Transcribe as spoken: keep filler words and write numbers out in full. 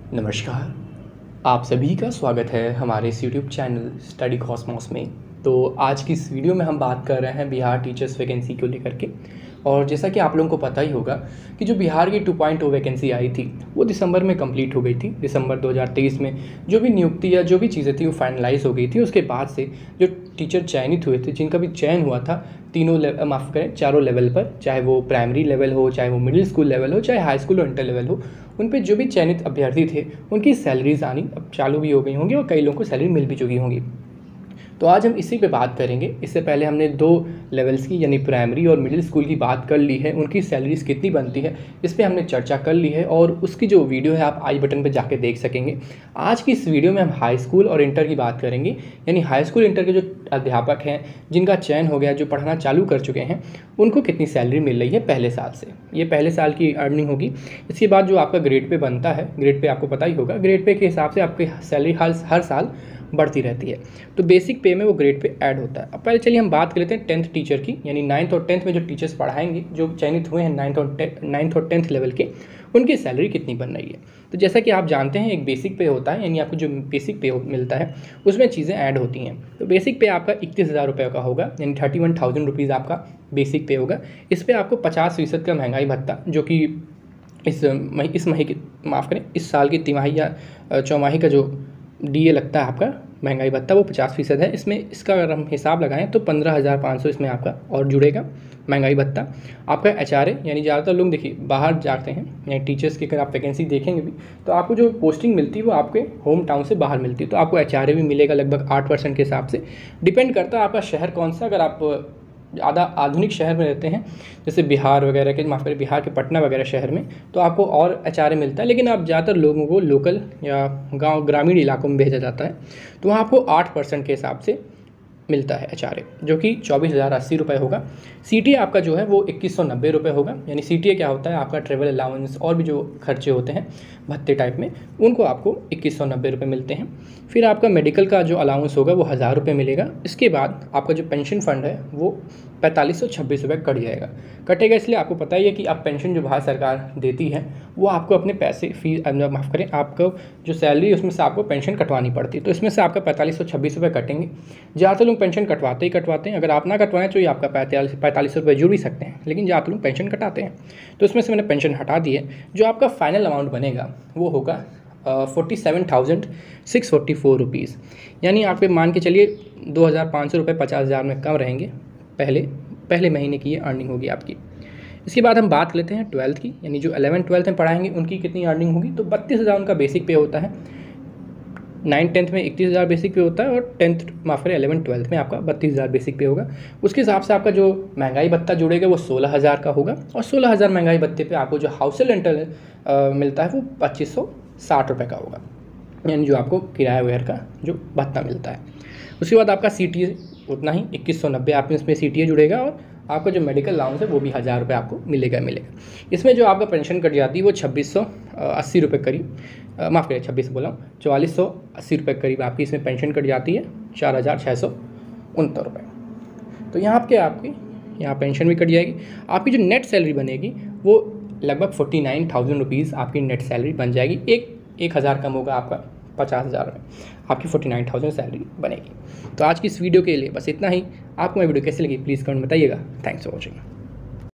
नमस्कार। आप सभी का स्वागत है हमारे इस यूट्यूब चैनल स्टडी कॉस्मॉस में। तो आज की इस वीडियो में हम बात कर रहे हैं बिहार टीचर्स वैकेंसी को लेकर के। और जैसा कि आप लोगों को पता ही होगा कि जो बिहार की टू पॉइंट ओ वैकेंसी आई थी वो दिसंबर में कंप्लीट हो गई थी। दिसंबर दो हज़ार तेईस में जो भी नियुक्ति या जो भी चीज़ें थी वो फाइनलाइज हो गई थी। उसके बाद से जो टीचर चयनित हुए थे, जिनका भी चयन हुआ था तीनों माफ़ करें चारों लेवल पर, चाहे वो प्राइमरी लेवल हो, चाहे वो मिडिल स्कूल लेवल हो, चाहे हाई स्कूल और इंटर लेवल हो, उन पे जो भी चयनित अभ्यर्थी थे उनकी सैलरीज आनी अब चालू भी हो गई होंगी और कई लोगों को सैलरी मिल भी चुकी होंगी। तो आज हम इसी पे बात करेंगे। इससे पहले हमने दो लेवल्स की यानी प्राइमरी और मिडिल स्कूल की बात कर ली है, उनकी सैलरीज कितनी बनती है इस पे हमने चर्चा कर ली है और उसकी जो वीडियो है आप आई बटन पे जाके देख सकेंगे। आज की इस वीडियो में हम हाई स्कूल और इंटर की बात करेंगे, यानी हाई स्कूल इंटर के जो अध्यापक हैं जिनका चयन हो गया, जो पढ़ाना चालू कर चुके हैं, उनको कितनी सैलरी मिल रही है पहले साल से। ये पहले साल की अर्निंग होगी। इसके बाद जो आपका ग्रेड पे बनता है, ग्रेड पे आपको पता ही होगा, ग्रेड पे के हिसाब से आपकी सैलरी हर हर साल बढ़ती रहती है। तो बेसिक पे में वो ग्रेड पे ऐड होता है। अब पहले चलिए हम बात कर लेते हैं टेंथ टीचर की, यानी नाइन्थ और टेंथ में जो टीचर्स पढ़ाएंगे, जो चयनित हुए हैं नाइन्थ और नाइन्थ और टेंथ लेवल के, उनकी सैलरी कितनी बन रही है। तो जैसा कि आप जानते हैं एक बेसिक पे होता है, यानी आपको जो बेसिक पे मिलता है उसमें चीज़ें ऐड होती हैं। तो बेसिक पे आपका इकतीस हज़ार रुपये का होगा, यानी थर्टी वन थाउजेंड रुपीज़ आपका बेसिक पे होगा। इस पर आपको पचास फीसद का महंगाई भत्ता, जो कि इस मही इस मही की माफ़ करें इस साल की तिमाही या चौमाही का जो डी ए लगता है आपका महंगाई भत्ता, वो पचास फीसद है। इसमें इसका अगर हम हिसाब लगाएं तो पंद्रह हज़ार पाँच सौ इसमें आपका और जुड़ेगा महंगाई भत्ता। आपका एच आर ए, यानी ज़्यादातर लोग देखिए बाहर जाते हैं, यानी टीचर्स की अगर आप वैकेंसी देखेंगे भी तो आपको जो पोस्टिंग मिलती है वो आपके होम टाउन से बाहर मिलती है। तो आपको एच आर ए भी मिलेगा लगभग आठ परसेंट के हिसाब से। डिपेंड करता है आपका शहर कौन सा। अगर आप ज़्यादा आधुनिक शहर में रहते हैं, जैसे बिहार वगैरह के, माफ़ करें बिहार के पटना वगैरह शहर में, तो आपको और एच आर ए मिलता है। लेकिन आप ज़्यादातर लोगों को लोकल या गांव ग्रामीण इलाकों में भेजा जाता है, तो वहाँ आपको आठ परसेंट के हिसाब से मिलता है एच आर ए, जो कि चौबीस हज़ार अस्सी रुपये होगा। सी टी ए आपका जो है वो इक्कीस सौ नब्बे रुपये होगा। यानी सी टी ए क्या होता है, आपका ट्रेवल अलाउंस और भी जो खर्चे होते हैं भत्ते टाइप में, उनको आपको इक्कीस सौ नब्बे रुपये मिलते हैं। फिर आपका मेडिकल का जो अलाउंस होगा वो हज़ार रुपये मिलेगा। इसके बाद आपका जो पेंशन फंड है वो पैंतालीस सौ छब्बीस रुपये कट जाएगा। कटेगा इसलिए आपको पता ही है कि अब पेंशन जो भारत सरकार देती है वो आपको अपने पैसे फीस माफ़ करें आपको जो सैलरी उसमें से आपको पेंशन कटवानी पड़ती है। तो इसमें से आपका पैंतालीस सौ छब्बीस रुपये कटेंगे। ज़्यादातर लोग पेंशन कटवाते ही कटवाते हैं। अगर आप ना कटवाएं तो ये आपका पैंतालीस पैंतालीस सौ रुपये जुड़ भी सकते हैं, लेकिन ज़्यादातर लोग पेंशन कटाते हैं। तो इसमें से मैंने पेंशन हटा दी है। जो आपका फाइनल अमाउंट बनेगा वो होगा forty seven thousand six forty four rupees. यानी आप पे मान के चलिए दो हज़ार पाँच सौ रुपये पचास हज़ार में कम रहेंगे। पहले पहले महीने की ये अर्निंग होगी आपकी। इसके बाद हम बात लेते हैं ट्वेल्थ की, यानी जो एलेवन ट्वेल्थ में पढ़ाएंगे उनकी कितनी अर्निंग होगी। तो बत्तीस हज़ार उनका बेसिक पे होता है। नाइन टेंथ में इकतीस हज़ार बेसिक पे होता है और टेंथ माफ़ करें एलेवन ट्वेल्थ में आपका बत्तीस हज़ार बेसिक पे होगा। उसके हिसाब से आपका जो महंगाई भत्ता जुड़ेगा वो सोलह हज़ार का होगा। और सोलह हज़ार महंगाई भत्ते पे आपको जो हाउस रेंटल मिलता है वो पच्चीस सौ साठ रुपये का होगा, यानी जो आपको किराया वगैरह का जो भत्ता मिलता है। उसके बाद आपका सी टी ए उतना ही इक्कीस सौ नब्बे आप इसमें सी टी ए जुड़ेगा और आपका जो मेडिकल अलाउंस है वो भी हज़ार रुपये आपको मिलेगा मिलेगा इसमें जो आपका पेंशन कट जाती है वो छब्बीस सौ अस्सी रुपये करीब, माफ़ करिए छब्बीस बोला हूँ, चवालीस सौ अस्सी रुपये करीब आपकी इसमें पेंशन कट जाती है, चार हज़ार छः सौ उनहत्तर रुपये। तो यहाँ आपके आपकी यहाँ पेंशन भी कट जाएगी। आपकी जो नेट सैलरी बनेगी वो लगभग फोर्टी नाइन थाउजेंड रुपीज़ आपकी नेट सैलरी बन जाएगी। एक एक हज़ार कम होगा आपका पचास हज़ार में, आपकी फोर्टी नाइन थाउजेंड सैलरी बनेगी। तो आज की इस वीडियो के लिए बस इतना ही। आपको मेरी वीडियो कैसी लगी प्लीज़ कमेंट बताइएगा। Thanks for watching.